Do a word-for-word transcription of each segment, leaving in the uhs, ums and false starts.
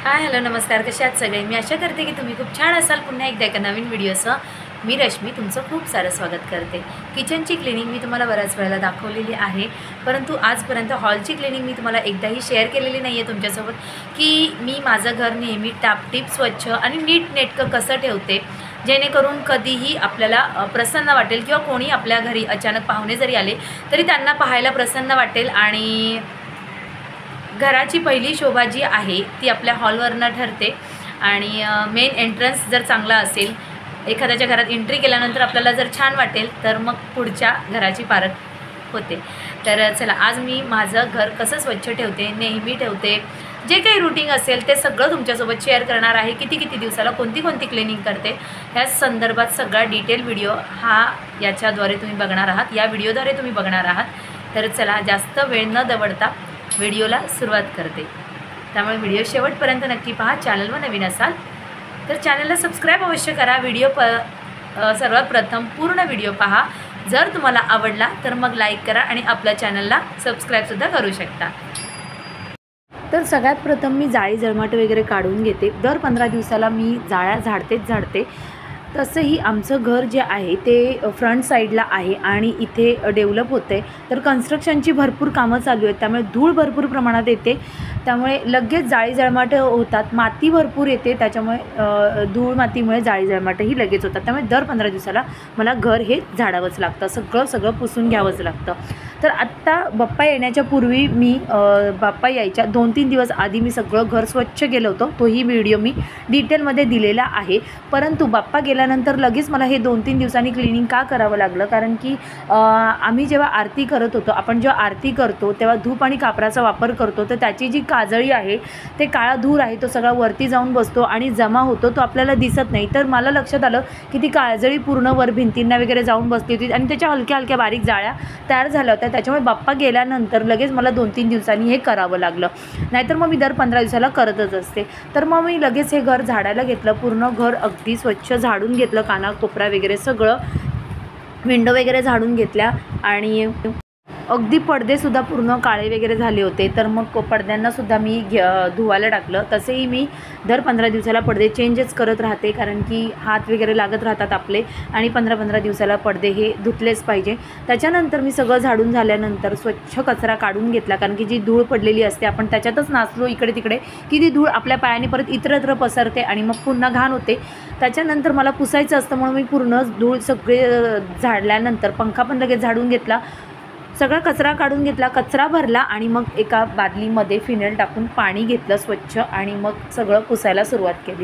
Hi hello नमस्कार, कसे आहात सगळे। मी आशा करते की तुम्ही खूप छान असाल। पुन्हा एकदा एका नवीन व्हिडिओसह मी रश्मी तुमचं खूप सारं स्वागत करते। किचनची क्लिनिंग मी तुम्हाला बऱ्याच वेळेला दाखवलेली आहे, परंतु आजपर्यंत हॉलची क्लिनिंग मी तुम्हाला एकदाही शेअर केलेली नाही आहे तुमच्यासोबत, की मी माझं घर नेहमी टापटीप स्वच्छ आणि नीटनेटकं कसं ठेवते, जेणेकरून कधीही आपल्याला प्रसन्न वाटेल किंवा कोणी आपल्या घरी अचानक पाहुणे जरी आले तरी त्यांना पाहायला प्रसन्न वाटेल। आणि घराची पहिली शोभा जी आहे ती आपल्या हॉलवरनं ठरते। आणि मेन एंट्रन्स जर चांगला असेल, एखाद्याच्या घरात एंट्री केल्यानंतर आपल्याला जर छान वाटेल तर मग पुढच्या घराची पारख होते। तर चला, आज मी माझं घर कसं स्वच्छ ठेवते, नेहमी ठेवते, जे काही रूटीन असेल ते सगळं तुमच्यासोबत शेअर करणार आहे। किती किती दिवसाला कोणती कोणती क्लिनिंग करते ह्या संदर्भात सगळा डिटेल व्हिडिओ हा याच्याद्वारे तुम्ही बघणार आहात, या व्हिडिओद्वारे तुम्ही बघणार आहात। तर चला, जास्त वेळ न दवडता व्हिडिओला सुरुवात करते। त्यामुळे व्हिडिओ शेवटपर्यंत नक्की पहा। चॅनलवर नवीन असाल तर चॅनलला सबस्क्राईब अवश्य करा। व्हिडिओ प सर्वात प्रथम पूर्ण व्हिडिओ पहा। जर तुम्हाला आवडला तर मग लाईक करा आणि आपल्या चॅनलला सबस्क्राईबसुद्धा करू शकता। तर सगळ्यात प्रथम मी जाळी जळमाट वगैरे काढून घेते। दर पंधरा दिवसाला मी जाळ्या झाडतेच झाडते। तसंही आमचं घर जे आहे ते फ्रंट साईडला आहे आणि इथे डेव्हलप होतं आहे, तर कन्स्ट्रक्शनची भरपूर कामं चालू आहेत, त्यामुळे धूळ भरपूर प्रमाणात येते, त्यामुळे लगेच जाळी जळमाट होतात। माती भरपूर येते, त्याच्यामुळे धूळ मातीमुळे जाळी जळमाटही लगेच होतात। त्यामुळे दर पंधरा दिवसाला मला घर हे झाडावंच लागतं, सगळं सगळं पुसून घ्यावंच लागतं। तर आत्ता बाप्पा येण्याच्या पूर्वी मी बाप्पा यायच्या दोन तीन दिवस आधी मी सगळं घर स्वच्छ केलं होतं, तोही व्हिडिओ मी डिटेलमध्ये दिलेला आहे। परंतु बाप्पा गेल्यानंतर लगेच मला हे दोन तीन दिवसांनी क्लिनिंग का करावं लागलं, कारण की आम्ही जेव्हा आरती करत होतो, आपण जेव्हा आरती करतो तेव्हा धूप आणि कापराचा वापर करतो, तर त्याची जी काजळी आहे, ते काळा धूर आहे, तो सगळा वरती जाऊन बसतो आणि जमा होतो, तो आपल्याला दिसत नाही। तर मला लक्षात आलं की ती काजळी पूर्ण वर भिंतींना वगैरे जाऊन बसली होती आणि त्याच्या हलक्या हलक्या बारीक जाळ्या तयार झाल्या होत्या। त्याच्यामुळे बाप्पा गेल्यानंतर लगेच मला दोन तीन दिवसांनी हे करावं लागलं, नाहीतर मग मी दर पंधरा दिवसाला करतच असते। तर मग मी लगेच हे घर झाडायला घेतलं, पूर्ण घर अगदी स्वच्छ झाडून घेतलं, काना कोपरा वगैरे सगळं, विंडो वगैरे झाडून घेतल्या आणि अगदी पडदेसुद्धा पूर्ण काळे वगैरे झाले होते, तर मग पडद्यांनासुद्धा मी घे धुवायला टाकलं। तसेही मी दर पंधरा दिवसाला पडदे चेंजच करत राहते, कारण की हात वगैरे लागत राहतात आपले आणि पंधरा पंधरा दिवसाला पडदे हे धुतलेच पाहिजे। त्याच्यानंतर मी सगळं झाडून झाल्यानंतर स्वच्छ कचरा काढून घेतला, कारण की जी धूळ पडलेली असते, आपण त्याच्यातच नाचलो इकडे तिकडे की ती धूळ आपल्या पायाने परत इतरत्र पसरते आणि मग पुन्हा घाण होते। त्याच्यानंतर मला पुसायचं असतं, म्हणून मी पूर्ण धूळ सगळे झाडल्यानंतर पंखा पण लगेच झाडून घेतला, सगळा कचरा काढून घेतला, कचरा भरला आणि मग एका बादलीमध्ये फिनेल टाकून पाणी घेतलं स्वच्छ आणि मग सगळं पुसायला सुरुवात केली।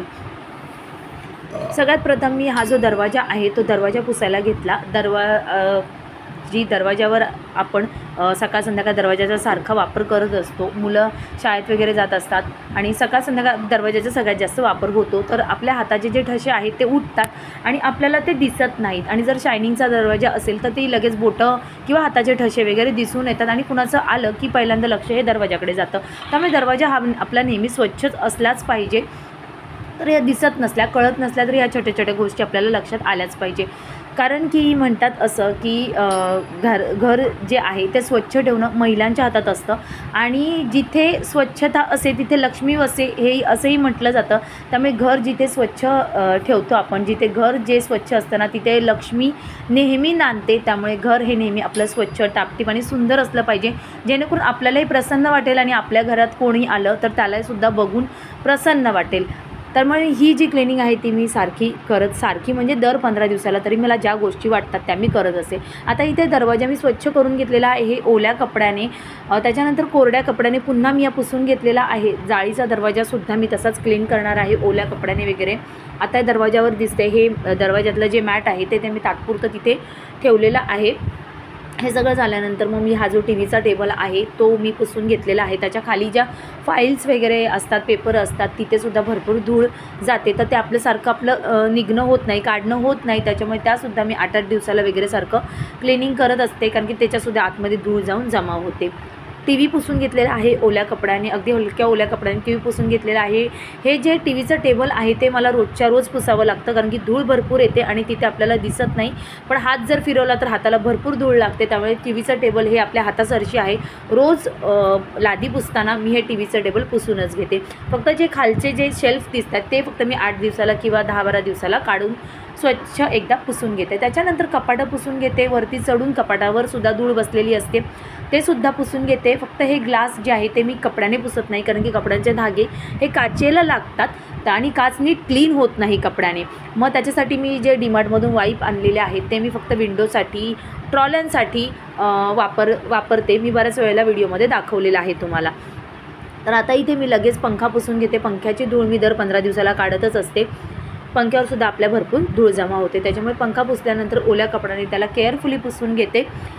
सगळ्यात प्रथम मी हा जो दरवाजा आहे तो दरवाजा पुसायला घेतला। दरवा जी दरवाजावर आपण सकाळ संध्याकाळ दरवाजाचा सारखा वापर करत असतो, मुलं शाळेत वगैरे जात असतात आणि सकाळ संध्याकाळ दरवाजाचा सगळ्यात जास्त वापर होतो, तर आपल्या हाताचे जे ठसे आहेत ते उठतात आणि आपल्याला ते दिसत नाहीत। आणि जर शायनिंगचा दरवाजा असेल तर ते लगेच बोटं किंवा हाताचे ठसे वगैरे दिसून येतात आणि कुणाचं आलं की पहिल्यांदा लक्ष हे दरवाजाकडे जातं। त्यामुळे दरवाजा हा आपला नेहमी स्वच्छच असलाच पाहिजे। तर या दिसत नसल्या, कळत नसल्या तरी या छोट्या छोट्या गोष्टी आपल्याला लक्षात आल्याच पाहिजे, कारण की म्हणतात असं की घर घर जे आहे ते स्वच्छ ठेवणं महिलांच्या हातात असतं आणि जिथे स्वच्छता असे तिथे लक्ष्मी वसे हे असंही म्हटलं जातं। त्यामुळे घर जिथे स्वच्छ ठेवतो आपण, जिथे घर जे स्वच्छ असतं ना, तिथे लक्ष्मी नेहमी नांदते। त्यामुळे घर हे नेहमी आपलं स्वच्छ टापटीप आणि सुंदर असलं पाहिजे, जेणेकरून आपल्यालाही प्रसन्न वाटेल आणि आपल्या घरात कोणी आलं तर त्यालासुद्धा बघून प्रसन्न वाटेल। त्यामुळे ही जी क्लिनिंग आहे ती मी सारखी करत सारखी म्हणजे दर पंधरा दिवसाला तरी मला ज्या गोष्टी वाटतात त्या मी करत असते। आता इथे दरवाजा मी स्वच्छ करून घेतलेला आहे हे ओल्या कपड्याने, त्याच्यानंतर कोरड्या कपड्याने पुन्हा मी या पुसून घेतलेला आहे। जाळीचा दरवाजासुद्धा मी तसाच क्लीन करणार आहे ओल्या कपड्याने वगैरे। आता दरवाजावर दिसते हे दरवाजातलं जे मॅट आहे ते ते मी तात्पुरतं तिथे ठेवलेलं आहे। हे सगळं झाल्यानंतर मग मी हा जो टी व्हीचा टेबल आहे तो मी पुसून घेतलेला आहे। त्याच्या खाली ज्या फाईल्स वगैरे असतात, पेपर असतात, तिथेसुद्धा भरपूर धूळ जाते, तर ते आपल्यासारखं आपलं निघणं होत नाही, काढणं होत नाही, त्याच्यामुळे त्यासुद्धा मी आठ आठ दिवसाला वगैरे सारखं क्लिनिंग करत असते, कारण की त्याच्यासुद्धा आतमध्ये धूळ जाऊन जमा होते। टी व्ही पुसून घेतलेला आहे ओल्या कपड्याने, अगदी हलक्या ओल्या कपड्याने टी व्ही पुसून घेतलेला आहे। हे जे टी व्हीचं टेबल आहे ते मला रोजच्या रोज पुसावं लागतं, कारण की धूळ भरपूर येते आणि तिथे आपल्याला दिसत नाही, पण हात जर फिरवला तर हाताला भरपूर धूळ लागते, त्यामुळे टी व्हीचं टेबल हे आपल्या हातासरशी आहे। रोज लादी पुसताना मी हे टी व्हीचं टेबल पुसूनच घेते। फक्त जे खालचे जे शेल्फ दिसतात ते फक्त मी आठ दिवसाला किंवा दहा बारा दिवसाला काढून स्वच्छ एकदा पुसून घेते। त्याच्यानंतर कपाटं पुसून घेते, वरती चढून कपाटावर सुद्धा धूळ बसलेली असते ते सुद्धा पुसून घेते। फक्त हे ग्लास जे आहे ते मी कपड्याने पुसत नाही, कारण की कपड्यांचे धागे हे काचेला लागतात आणि काच नीट क्लीन होत नाही कपड्याने। मग त्याच्यासाठी मी जे डीमार्टमधून वाईप आणलेले आहेत ते मी फक्त विंडोसाठी, ट्रॉल्यांसाठी वापर वापरते। मी बऱ्याच वेळेला व्हिडिओमध्ये दाखवलेलं आहे तुम्हाला। तर आता इथे मी लगेच पंखा पुसून घेते। पंख्याची धूळ मी दर पंधरा दिवसाला काढतच असते। पंख्यावर सुद्धा आपल्या भरपूर धूळ जमा होते, त्याच्यामुळे पंखा पुसल्यानंतर ओल्या कपड्याने त्याला केअरफुली पुसून घेते।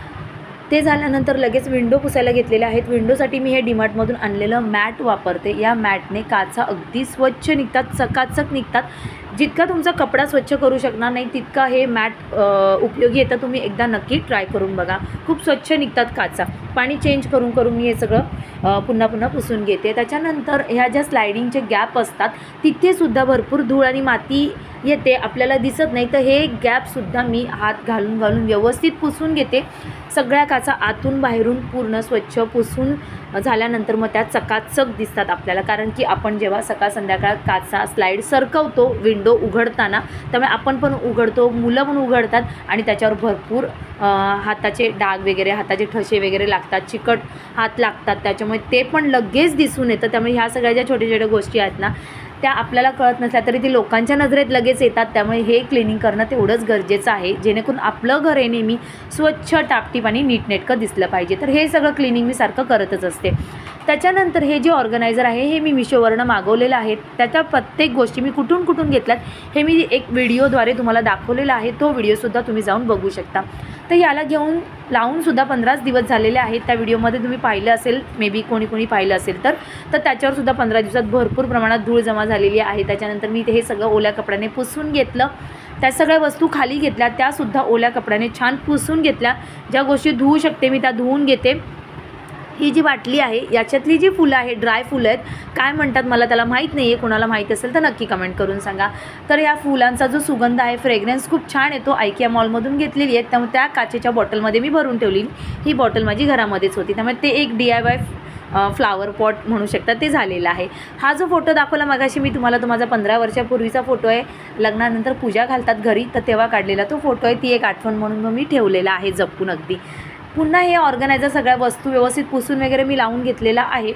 ते झाल्यानंतर लगेच विंडो पुसायला घेतलेले आहेत। विंडोसाठी मी हे डीमार्टमधून आणलेलं मॅट वापरते। या मॅटने काचा अगदी स्वच्छ निघतात, चकाचक निघतात। जितका तुमचा कपडा स्वच्छ करू शकणार नाही तितका हे मॅट उपयोगी येतं। तुम्ही एकदा नक्की ट्राय करून बघा, खूप स्वच्छ निघतात काचा। पाणी चेंज करून करून मी हे सगळं पुन्हा पुन्हा पुसून घेते। त्याच्यानंतर ह्या ज्या स्लायडिंगचे गॅप असतात तिथेसुद्धा भरपूर धूळ आणि माती येते, आपल्याला दिसत नाही, तर हे गॅपसुद्धा मी हात घालून घालून व्यवस्थित पुसून घेते। सगळ्या काचा आतून बाहेरून पूर्ण स्वच्छ पुसून झाल्यानंतर मग त्या चकाचक दिसतात आपल्याला, कारण की आपण जेव्हा सकाळ संध्याकाळ काचा स्लाईड सरकवतो विंडो उघडताना, त्यामुळे आपण पण उघडतो, मुलं पण उघडतात आणि त्याच्यावर भरपूर हाताचे डाग वगैरे, हाताचे ठसे वगैरे लागतात, चिकट हात लागतात, त्याच्यामुळे ते पण लगेच दिसून येतं। त्यामुळे ह्या सगळ्या ज्या छोट्या छोट्या गोष्टी आहेत ना त्या आपल्याला कळत नसल्या तरी ती लोकांच्या नजरेत लगेच येतात, त्यामुळे हे क्लिनिंग करणं तेवढंच गरजेचं आहे, जेणेकरून आपलं घर हे नेहमी स्वच्छ टापटीप आणि नीटनेटकं दिसलं पाहिजे। तर हे सगळं क्लिनिंग मी सारखं करतच असते। त्याच्यानंतर हे जे ऑर्गनायझर आहे हे मी मिशोवरनं मागवलेलं आहे। त्याच्या प्रत्येक गोष्टी मी कुठून कुठून घेतल्यात हे मी एक व्हिडिओद्वारे तुम्हाला दाखवलेला आहे, तो व्हिडिओसुद्धा तुम्ही जाऊन बघू शकता। तर याला घेऊन लावूनसुद्धा पंधराच दिवस झालेले आहेत। त्या व्हिडिओमध्ये तुम्ही पाहिलं असेल, मे बी कोणी कोणी पाहिलं असेल तर तर त्याच्यावरसुद्धा पंधरा दिवसात भरपूर प्रमाणात धूळ जमा झालेली आहे। त्याच्यानंतर मी हे सगळं ओल्या कपड्याने पुसून घेतलं। त्या सगळ्या वस्तू खाली घेतल्या, त्यासुद्धा ओल्या कपड्याने छान पुसून घेतल्या। ज्या गोष्टी धुवू शकते मी त्या धुवून घेते। ही जी बाटली आहे याच्यातली जी फुलं आहे, ड्राय फुलं आहेत, काय म्हणतात मला त्याला माहीत नाही आहे, कोणाला माहीत असेल तर नक्की कमेंट करून सांगा। तर या फुलांचा जो सुगंध आहे, फ्रेग्रन्स खूप छान येतो। आयकिया मॉलमधून घेतलेली आहे, त्यामुळे त्या काचेच्या बॉटलमध्ये मी भरून ठेवली। ही बॉटल माझी घरामध्येच होती, त्यामुळे ते एक D I Y flower pot म्हणू शकता ते झालेलं आहे। हा जो फोटो दाखवला मगाशी मी तुम्हाला, तो माझा पंधरा वर्षापूर्वीचा फोटो आहे। लग्नानंतर पूजा घालतात घरी तर तेव्हा काढलेला तो फोटो आहे, ती एक आठवण म्हणून मी ठेवलेला आहे जपून अगदी। पुन्हा हे ऑर्गनायझर सगळ्या वस्तू व्यवस्थित पुसून वगैरे मी लावून घेतलेला आहे।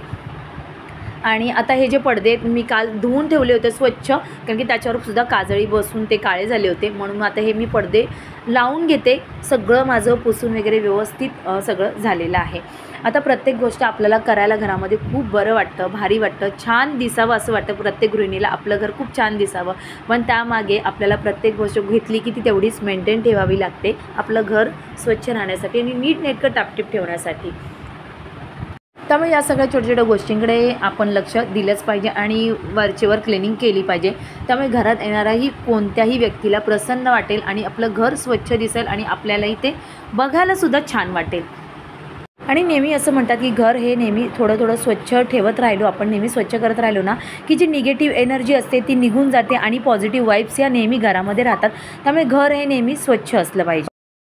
आणि आता हे जे पडदे मी काल धुवून ठेवले होते स्वच्छ, कारण की त्याच्यावर सुद्धा काजळी बसून ते काळे झाले होते, म्हणून आता हे मी पडदे लावून घेते। सगळं माझं पुसून वगैरे व्यवस्थित सगळं झालेलं आहे। आता प्रत्येक गोष्ट आपल्याला करायला घरामध्ये खूप बरं वाटतं, भारी वाटतं, छान दिसावं असं वाटतं। प्रत्येक गृहिणीला आपलं घर खूप छान दिसावं, पण त्यामागे आपल्याला प्रत्येक गोष्ट घेतली की ती तेवढीच मेंटेन ठेवावी लागते, आपलं घर स्वच्छ राहण्यासाठी आणि नीटनेटकं टापटीप ठेवण्यासाठी। त्यामुळे या सगळ्या छोट्या छोट्या गोष्टींकडे आपण लक्ष दिलंच पाहिजे आणि वरचेवर क्लिनिंग केली पाहिजे। त्यामुळे घरात येणाऱ्याही कोणत्याही व्यक्तीला प्रसन्न वाटेल आणि आपलं घर स्वच्छ दिसेल आणि आपल्यालाही ते बघायलासुद्धा छान वाटेल। आणि नेहमी असं म्हणतात की घर हे नेहमी थोडं थोडं स्वच्छ ठेवत राहिलो, आपण नेहमी स्वच्छ करत राहिलो ना की जी निगेटिव्ह एनर्जी असते ती निघून जाते आणि पॉझिटिव्ह वाईब्स या नेहमी घरामध्ये राहतात। त्यामुळे घर हे नेहमी स्वच्छ असलं पाहिजे।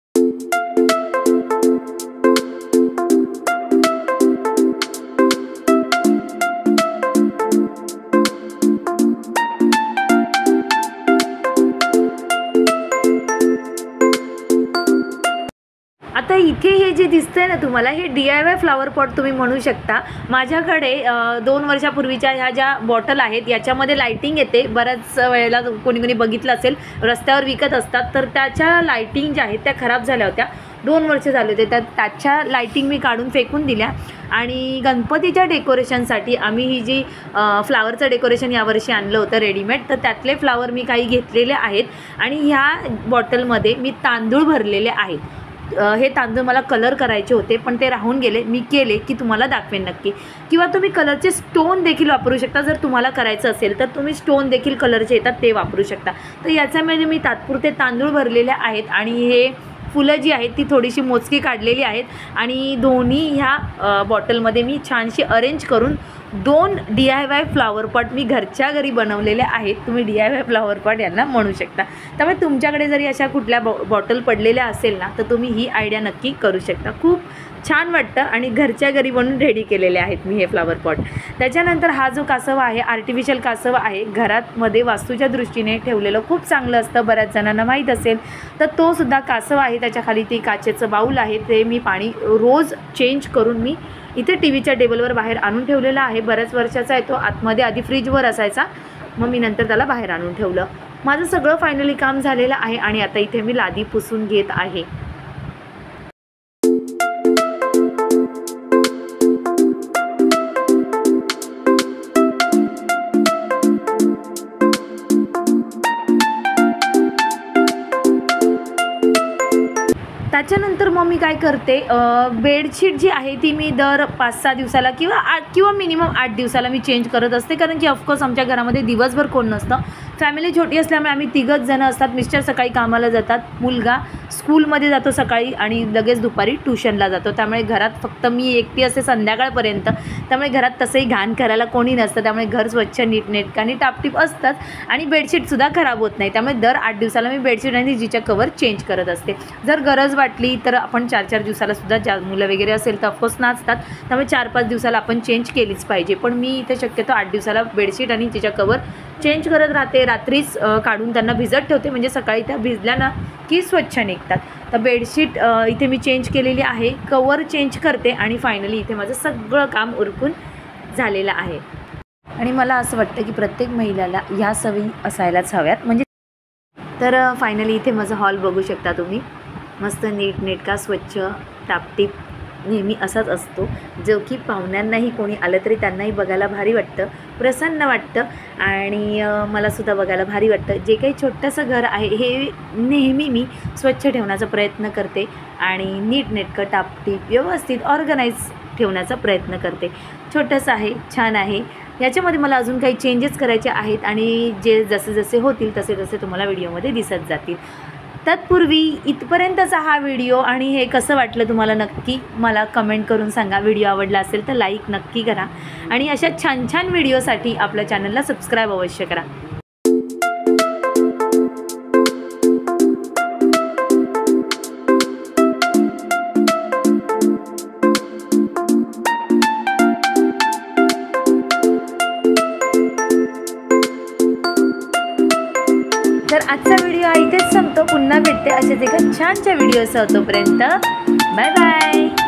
आता इथे हे जे दिसतंय ना तुम्हाला, हे D I Y flower pot तुम्ही म्हणू शकता। माझ्याकडे दोन वर्षापूर्वीच्या ह्या ज्या बॉटल आहेत याच्यामध्ये लाईटिंग येते, बऱ्याच वेळेला कोणी कोणी बघितलं असेल रस्त्यावर विकत असतात, तर त्याच्या लाईटिंग ज्या आहेत त्या खराब झाल्या होत्या, दोन वर्ष झाले होते, तर त्याच्या लाईटिंग मी काढून फेकून दिल्या। आणि गणपतीच्या डेकोरेशनसाठी आम्ही ही जी फ्लावरचं डेकोरेशन यावर्षी आणलं होतं रेडीमेड, तर त्यातले फ्लावर मी काही घेतलेले आहेत आणि ह्या बॉटलमध्ये मी तांदूळ भरलेले आहेत। हे तांदूळ मला कलर करायचे होते पण ते राहून गेले, मी केले की तुम्हाला दाखवेन नक्की। किंवा तुम्ही कलरचे स्टोन देखील वापरू शकता, जर तुम्हाला करायचं असेल तर तुम्ही स्टोन देखील कलरचे येतात ते वापरू शकता। तर याच्यामध्ये मी तात्पुरते तांदूळ भरलेले आहेत आणि हे फुलं जी आहेत ती थोडीशी मोजकी काढलेली आहेत आणि दोन्ही ह्या बॉटलमध्ये मी छानशी अरेंज करून दोन D I Y flower pot मी घरच्या घरी बनवलेले आहेत. तुम्ही D I Y flower pot यांना म्हणू शकता. त्यामुळे तुमच्याकडे जरी अशा कुठल्या बॉ बॉटल पडलेल्या असेल ना तर तुम्ही ही आयडिया नक्की करू शकता. खूप छान वाटतं आणि घरच्या घरी बनवून रेडी केलेले आहेत मी हे फ्लावर पॉट. त्याच्यानंतर हा जो कासव आहे आर्टिफिशियल कासव आहे, घरात मध्ये वास्तूच्या दृष्टीने ठेवलेलं खूप चांगलं असतं, बऱ्याच जणांना माहीत असेल. तर तो सुद्धा कासव आहे. त्याच्याखाली ती काचेचं बाऊल आहे, ते मी पाणी रोज चेंज करून मी इथे टी व्हीच्या टेबलवर बाहेर आणून ठेवलेला आहे. बऱ्याच वर्षाचा आहे तो, आतमध्ये आधी फ्रीजवर असायचा, मग मी नंतर त्याला बाहेर आणून ठेवलं. माझं सगळं फायनली काम झालेलं आहे आणि आता इथे मी लादी पुसून घेत आहे. त्याच्यानंतर मग मी काय करते, बेडशीट जी आहे ती मी दर पाच सहा दिवसाला किंवा आठ किंवा मिनिमम आठ दिवसाला मी चेंज करत असते. कारण की ऑफकोर्स आमच्या घरामध्ये दिवसभर कोण नसतं, फॅमिली छोटी असल्यामुळे आम्ही तिघंच जणं असतात. मिस्टर सकाळी कामाला जातात, मुलगा स्कूलमध्ये जातो सकाळी आणि लगेच दुपारी ट्यूशनला जातो. त्यामुळे घरात फक्त मी एकटी असते संध्याकाळपर्यंत. त्यामुळे घरात तसंही घाण करायला कोणी नसतं, त्यामुळे घर स्वच्छ नीटनेटकानी टापटीप असतात आणि बेडशीटसुद्धा खराब होत नाही. त्यामुळे दर आठ दिवसाला मी बेडशीट आणि जिच्या कवर चेंज करत असते. जर गरज वाटली तर आपण चार चार दिवसाला सुद्धा, ज्या मुलं वगैरे असेल तर ऑफकोर्स नाचतात, त्यामुळे चार पाच दिवसाला आपण चेंज केलीच पाहिजे. पण मी इथे शक्यतो आठ दिवसाला बेडशीट आणि तिच्या कवर चेंज करत राहते. रात्रीच काढून त्यांना भिजत ठेवते, म्हणजे सकाळी त्या भिजल्या ना की स्वच्छ निघतात. तर बेडशीट इथे मी चेंज केलेली आहे, कवर चेंज करते आणि फायनली इथे माझं सगळं काम उरकून झालेलं आहे. आणि मला असं वाटतं की प्रत्येक महिलाला ह्या सवयी असायलाच हव्यात. म्हणजे तर फायनली इथे माझा हॉल बघू शकता तुम्ही, मस्त नीटनेटका स्वच्छ टापटीप नेहमी असाच असतो, जो की पाहुण्यांनाही कोणी आलं तरी त्यांनाही बघायला भारी वाटतं, प्रसन्न वाटतं आणि मलासुद्धा बघायला भारी वाटतं. जे काही छोटंसं घर आहे हे नेहमी मी स्वच्छ ठेवण्याचा प्रयत्न करते आणि नीटनेटकं टापटीप व्यवस्थित ऑर्गनाईज ठेवण्याचा प्रयत्न करते. छोटंसं आहे, छान आहे. याच्यामध्ये मला अजून काही चेंजेस करायचे आहेत आणि जे जसे जसे होतील तसे तसे तुम्हाला व्हिडिओमध्ये दिसत जातील. तत्पूर्वी इथपर्यंतचा हा व्हिडिओ आणि हे कसं वाटलं तुम्हाला नक्की मला कमेंट करून सांगा. व्हिडिओ आवडला असेल तर लाईक नक्की करा आणि अशा छान छान व्हिडिओसाठी आपल्या चॅनलला सबस्क्राईब अवश्य करा. तर आजचा व्हिडिओ इथेच संपतो. पुन्हा भेटते अशाच एका छानच्या व्हिडिओसह. तोपर्यंत बाय बाय.